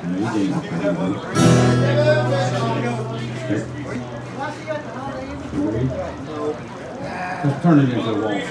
Nadine. Let's turn it into a waltz.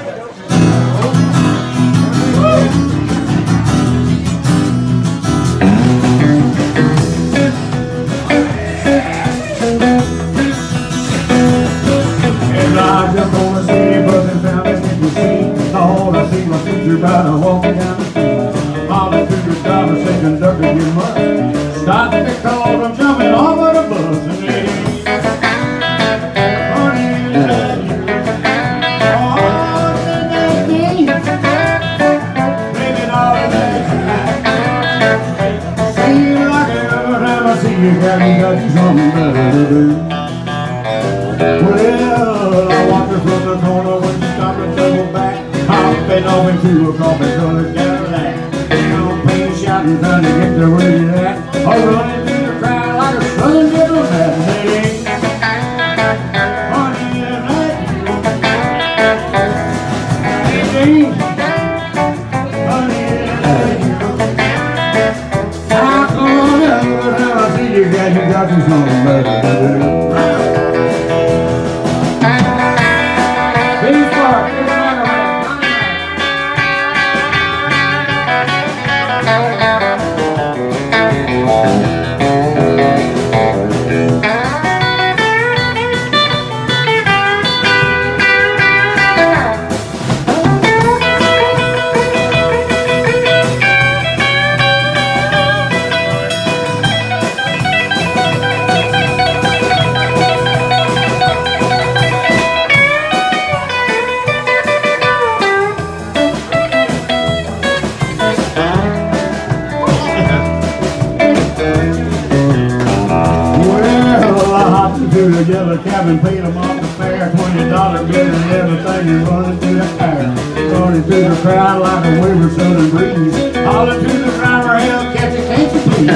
I jump on the city bus and found this empty seat. All I see my future brother walking down the street. Hollering to the driver, say, conductor, you must stop because I'm jumping off of the bus. And they honey, is that you? Oh, is that me? Baby, darling, that's you. See you like every time I see you, girl, you got you something better to do. Well, I watch her from the corner when you stop and double back. Hopping over to a coffee-colored Cadillac. No pain shouting, trying to get to where you're at. Or running through the crowd like a southern diplomat. Nadine, honey, is that you? Nadine, honey, is that you? How come every time I see you, girl, you got you something better to do? To the yellow cabin, paid them off the fare, $20 bill and everything is running through the air. Running through the crowd like a river southern breeze. Hollering to the driver, hell, catch it, can't you please?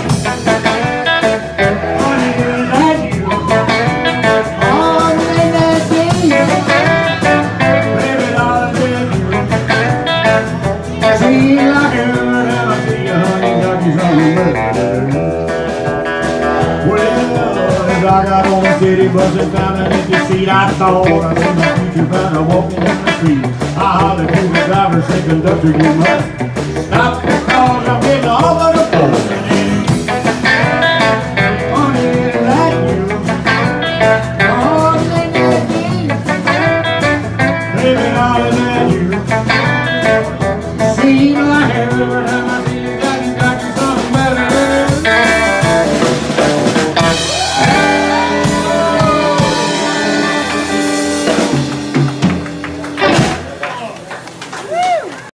Honey, is that you? Oh, is that me? Baby, darling, is you? See you like every time I see you, honey, got you something better to do. I got on the city bus and found an empty seat. I thought I seen my future brother walking in the street. I hollered to the driver, say, conductor, you must stop.